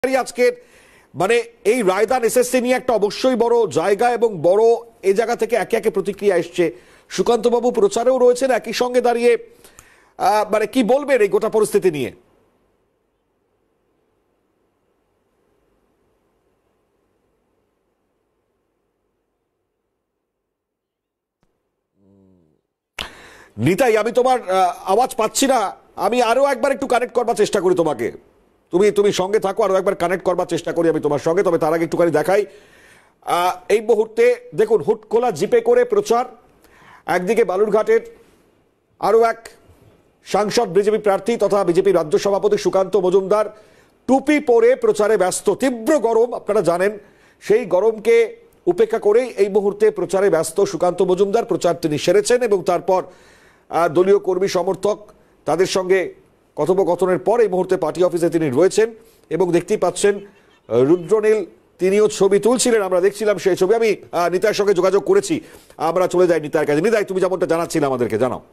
আজকের মানে এই রায়দান এসএসসি নিয়ে একটা অবশ্যই বড় জায়গা এবং বড় এই জায়গা থেকে একে একে প্রতিক্রিয়া এসছে। সুকান্ত বাবু প্রচারেও রয়েছেন, একই সঙ্গে দাঁড়িয়ে মানে কি বলবেন এই গোটা পরিস্থিতি নিয়ে? নিতাই, আমি তোমার আওয়াজ পাচ্ছি না, আমি আরো একবার একটু কানেক্ট করবার চেষ্টা করি তোমাকে। তুমি সঙ্গে থাকো, আরো একবার কানেক্ট করবার চেষ্টা করি আমি তোমার সঙ্গে। তবে তার আগে একটুখানি দেখাই এই মুহূর্তে দেখুন হুটখোলা জিপে করে প্রচার। একদিকে বালুরঘাটের আরো এক সাংসদ বিজেপি প্রার্থী তথা বিজেপি রাজ্য সভাপতি সুকান্ত মজুমদার টুপি পরে প্রচারে ব্যস্ত। তীব্র গরম, আপনারা জানেন, সেই গরমকে উপেক্ষা করেই এই মুহূর্তে প্রচারে ব্যস্ত সুকান্ত মজুমদার। প্রচার তিনি সেরেছেন এবং তারপর দলীয় কর্মী সমর্থক তাদের সঙ্গে কথোপকথনের পর এই মুহূর্তে পার্টি অফিসে তিনি রয়েছেন এবং দেখতেই পাচ্ছেন রুদ্রনীল তিনিও ছবি তুলছিলেন, আমরা দেখছিলাম সেই ছবি। আমি নিতাইয়ের সঙ্গে যোগাযোগ করেছি, আমরা চলে যাই নিতাইয়ের কাছে। নিতাই, তুমি যেমনটা জানাচ্ছিলে আমাদেরকে জানাও।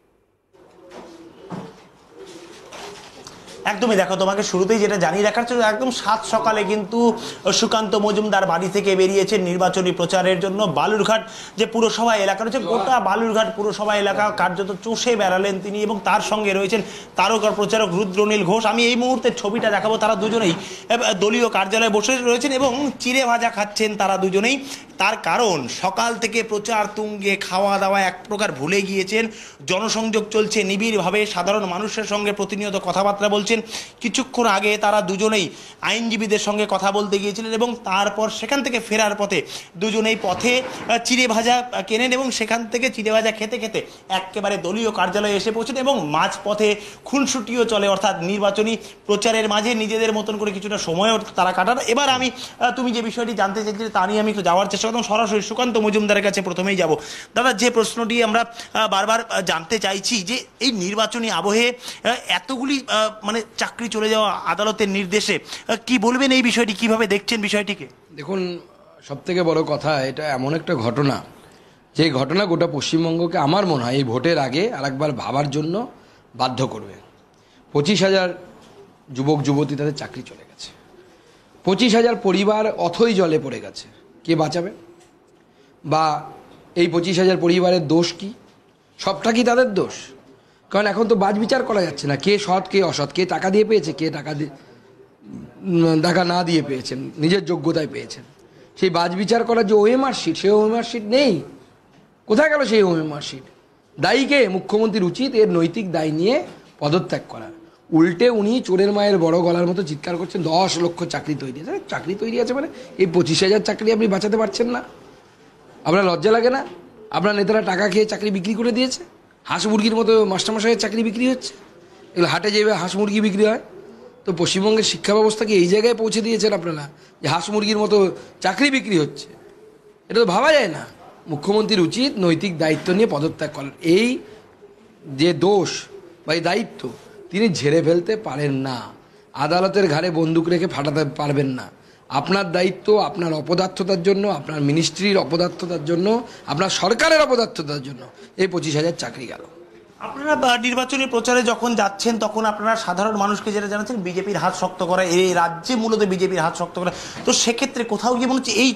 একদমই, দেখো তোমাকে শুরুতেই যেটা জানিয়ে রাখার ছিল, একদম সাত সকালে কিন্তু সুকান্ত মজুমদার বাড়ি থেকে বেরিয়েছেন নির্বাচনী প্রচারের জন্য। বালুরঘাট যে পুরসভা এলাকা রয়েছে, গোটা বালুরঘাট পুরসভা এলাকা কার্যত চষে বেড়ালেন তিনি এবং তার সঙ্গে রয়েছেন তারকা প্রচারক রুদ্রনীল ঘোষ। আমি এই মুহূর্তে ছবিটা দেখাবো, তারা দুজনেই দলীয় কার্যালয়ে বসে রয়েছেন এবং চিড়ে ভাজা খাচ্ছেন তারা দুজনেই। তার কারণ সকাল থেকে প্রচার তুঙ্গে, খাওয়া দাওয়া এক প্রকার ভুলে গিয়েছেন। জনসংযোগ চলছে নিবিড়ভাবে, সাধারণ মানুষের সঙ্গে প্রতিনিয়ত কথাবার্তা বলছেন। কিছুক্ষণ আগে তারা দুজনেই আইনজীবীদের সঙ্গে কথা বলতে গিয়েছিলেন এবং তারপর সেখান থেকে ফেরার পথে দুজনেই পথে চিড়ে ভাজা কেনেন এবং সেখান থেকে চিড়ে ভাজা খেতে খেতে একেবারে দলীয় কার্যালয়ে এসে পৌঁছেন এবং মাঝপথে খুনসুটিও চলে, অর্থাৎ নির্বাচনী প্রচারের মাঝে নিজেদের মতন করে কিছুটা সময়ও তারা কাটান। এবার আমি তুমি যে বিষয়টি জানতে চাইছিলে তা নিয়ে আমি একটু যাওয়ার চেষ্টা করতাম, সরাসরি সুকান্ত মজুমদারের কাছে প্রথমেই যাব। দাদা, যে প্রশ্নটি আমরা বারবার জানতে চাইছি যে এই নির্বাচনী আবহে এতগুলি মানে চাকরি চলে যাওয়া আদালতের নির্দেশে, কি বলবেন এই বিষয়টি, কিভাবে দেখছেন বিষয়টিকে? দেখুন, সব থেকে বড় কথা, এটা এমন একটা ঘটনা যে ঘটনা গোটা পশ্চিমবঙ্গকে আমার মনে হয় এই ভোটের আগে আরেকবার ভাবার জন্য বাধ্য করবে। 25,000 যুবক যুবতী তাদের চাকরি চলে গেছে, 25,000 পরিবার অথই জলে পড়ে গেছে। কে বাঁচাবে? বা এই 25,000 পরিবারের দোষ কি? সবটা কি তাদের দোষ? কারণ এখন তো বাজ বিচার করা যাচ্ছে না, কে সৎ কে অসৎ, কে টাকা দিয়ে পেয়েছে, কে টাকা না দিয়ে পেয়েছেন, নিজের যোগ্যতায় পেয়েছেন। সেই বাজ বিচার করার যে ওএমআর শিট, সেই ওএমআর শিট নেই। কোথায় গেল সেই ওএমআর শিট? দায়ীকে? মুখ্যমন্ত্রীর উচিত এর নৈতিক দায় নিয়ে পদত্যাগ করা। উল্টে উনি চোরের মায়ের বড় গলার মতো চিৎকার করছেন 10 লক্ষ চাকরি তৈরি আছে। চাকরি তৈরি আছে মানে এই 25,000 চাকরি আপনি বাঁচাতে পারছেন না? আপনার লজ্জা লাগে না? আপনার নেতারা টাকা খেয়ে চাকরি বিক্রি করে দিয়েছে, হাঁস মুরগির মতো মাস্টারমশাইয়ের চাকরি বিক্রি হচ্ছে। এগুলো হাটে যেভাবে হাঁস মুরগি বিক্রি হয়, তো পশ্চিমবঙ্গের শিক্ষা ব্যবস্থাকে এই জায়গায় পৌঁছে দিয়েছেন আপনারা যে হাঁস মুরগির মতো চাকরি বিক্রি হচ্ছে। এটা তো ভাবা যায় না। মুখ্যমন্ত্রীর উচিত নৈতিক দায়িত্ব নিয়ে পদত্যাগ করার। এই যে দোষ বা এই দায়িত্ব তিনি ঝেড়ে ফেলতে পারেন না, আদালতের ঘাড়ে বন্দুক রেখে ফাটাতে পারবেন না। আপনার দায়িত্ব আপনার অপদার্থতার জন্য, আপনার মিনিস্ট্রির অপদার্থতার জন্য, আপনার সরকারের অপদার্থতার জন্য এই 25,000 চাকরি গেল। আপনারা নির্বাচনী প্রচারে যখন যাচ্ছেন তখন আপনারা সাধারণ মানুষকে যেটা জানাচ্ছেন বিজেপির হাত শক্ত করা, এই রাজ্যে মূলত বিজেপির হাত শক্ত করা, তো সেক্ষেত্রে কোথাও গিয়ে মনে হচ্ছে এই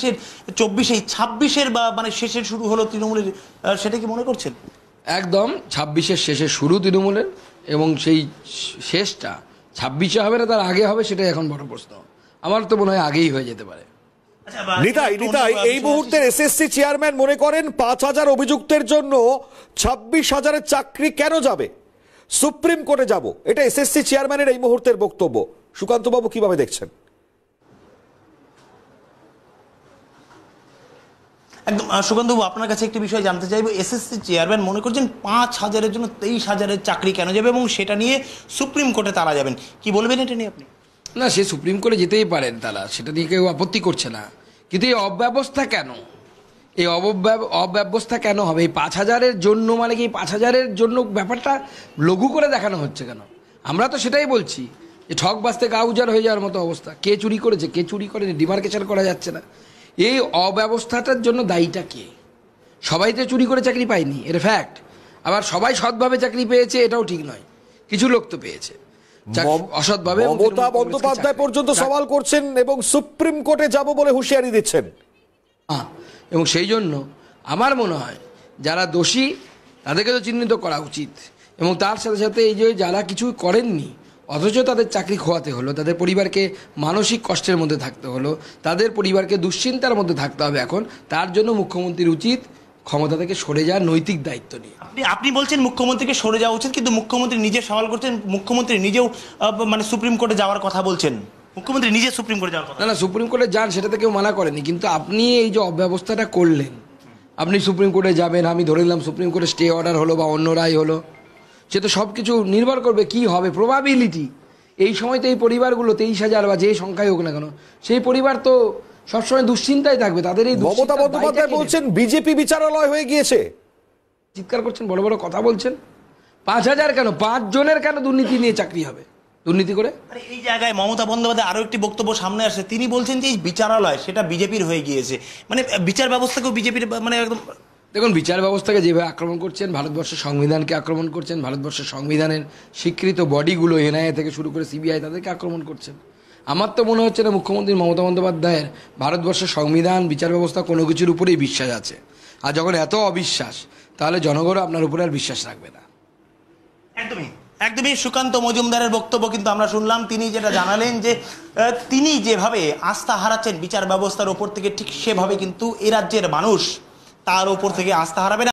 26-এর বা মানে শেষে শুরু হলো তৃণমূলের, সেটা কি মনে করছেন? একদম 26-এর শেষে শুরু তৃণমূলের, এবং সেই শেষটা 26-এ হবে না তার আগে হবে, সেটাই এখন বড় প্রশ্ন। আমার তো মনে হয় আগেই হয়ে যেতে পারে। নিতাই, এই মুহূর্তের এসএসসি চেয়ারম্যান মনে করেন 5,000 অভিযুক্তের জন্য 26,000 চাকরি কেন যাবে? সুপ্রিম কোর্টে যাব, এটা এসএসসি চেয়ারম্যানের এই মুহূর্তের বক্তব্য। সুকান্ত বাবু কিভাবে দেখছেন? একদম সুকান্ত বাবু, আপনার কাছে একটি বিষয় জানতে চাইবো। এসএসসি চেয়ারম্যান মনে করছেন 5,000-এর জন্য 23,000-এর চাকরি কেন যাবে এবং সেটা নিয়ে সুপ্রিম কোর্টে তারা যাবেন, কি বলবেন এটা নিয়ে আপনি? না, সে সুপ্রিম কোর্টে যেতেই পারেন তারা, সেটা নিয়ে কেউ আপত্তি করছে না। কিন্তু এই অব্যবস্থা কেন? এই অব্যবস্থা কেন হবে? এই 5,000-এর জন্য, মানে কি 5,000-এর জন্য ব্যাপারটা লঘু করে দেখানো হচ্ছে কেন? আমরা তো সেটাই বলছি যে ঠক বাঁচতে গা উজাড় হয়ে যাওয়ার মতো অবস্থা। কে চুরি করেছে, কে চুরি করেনি, ডিমার্কেশন করা যাচ্ছে না। এই অব্যবস্থাটার জন্য দায়ীটা কে? সবাই তো চুরি করে চাকরি পায়নি, এটা ফ্যাক্ট। আবার সবাই সৎভাবে চাকরি পেয়েছে, এটাও ঠিক নয়, কিছু লোক তো পেয়েছে। অসৎভাবে মমতা বন্দ্যোপাধ্যায় পর্যন্ত সওয়াল করছেন এবং সুপ্রিম কোর্টে যাব বলে হুঁশিয়ারি দিচ্ছেন। এবং সেই জন্য আমার মনে হয় যারা দোষী তাদেরকে তো চিহ্নিত করা উচিত, এবং তার সাথে সাথে এই যে যারা কিছু করেননি অথচ তাদের চাকরি খোয়াতে হলো, তাদের পরিবারকে মানসিক কষ্টের মধ্যে থাকতে হলো, তাদের পরিবারকে দুশ্চিন্তার মধ্যে থাকতে হবে, এখন তার জন্য মুখ্যমন্ত্রীর উচিত ক্ষমতা থেকে সরে যাওয়ার নৈতিক দায়িত্ব নিয়ে। আপনি বলছেন মুখ্যমন্ত্রীকে সরে যাওয়া উচিত, কিন্তু মুখ্যমন্ত্রী নিজে সওয়াল করছেন, মুখ্যমন্ত্রী নিজেও মানে সুপ্রিম কোর্টে যাওয়ার কথা বলছেন, মুখ্যমন্ত্রী নিজে সুপ্রিম কোর্টে যাওয়ার কথা। না সুপ্রিম কোর্টে যান, সেটাতে কেউ মানা করেনি, কিন্তু আপনি এই যে অব্যবস্থাটা করলেন, আপনি সুপ্রিম কোর্টে যাবেন, আমি ধরে নিলাম সুপ্রিম কোর্টে স্টে অর্ডার হলো বা অন্য রায় হলো, সে তো সব কিছু নির্ভর করবে কি হবে প্রবাবিলিটি। এই সময় তো এই পরিবারগুলো 23,000 বা যে সংখ্যায় হোক না কেন, সেই পরিবার তো সবসময় দুশ্চিন্তায় থাকবে। তাদের এই মমতা বন্দ্যোপাধ্যায় বলছেন বিজেপি বিচারালয় হয়ে গিয়েছে, চিৎকার করছেন, বড় বড় কথা বলছেন। 5,000 কেন, 5 জনের কেন দুর্নীতি নিয়ে চাকরি হবে, দুর্নীতি করে? আরে এই জায়গায় মমতা বন্দ্যোপাধ্যায় আরো একটি বক্তব্য সামনে আসে, তিনি বলছেন যে এই বিচারালয় সেটা বিজেপির হয়ে গিয়েছে, মানে বিচার ব্যবস্থাকেও বিজেপির মানে একদম। দেখুন, বিচার ব্যবস্থাকে যেভাবে আক্রমণ করছেন, ভারতবর্ষের সংবিধানকে আক্রমণ করছেন, ভারতবর্ষের সংবিধানের স্বীকৃত বডিগুলো এনআইএ থেকে শুরু করে সিবিআই তাদেরকে আক্রমণ করছেন। আমার তো মনে হচ্ছে না মুখ্যমন্ত্রী মমতা বন্দ্যোপাধ্যায়ের ভারতবর্ষের সংবিধান বিচার ব্যবস্থা কোনো কিছুর উপরেই বিশ্বাস আছে। আর যখন এত অবিশ্বাস, তাহলে জনগণও আপনার উপরে আর বিশ্বাস রাখবে না। একদমই সুকান্ত মজুমদারের বক্তব্য কিন্তু আমরা শুনলাম। তিনি যেটা জানালেন যে তিনি যেভাবে আস্থা হারাচ্ছেন বিচার ব্যবস্থার ওপর থেকে, ঠিক সেভাবে কিন্তু এ রাজ্যের মানুষ তার ওপর থেকে আস্থা হারাবে না।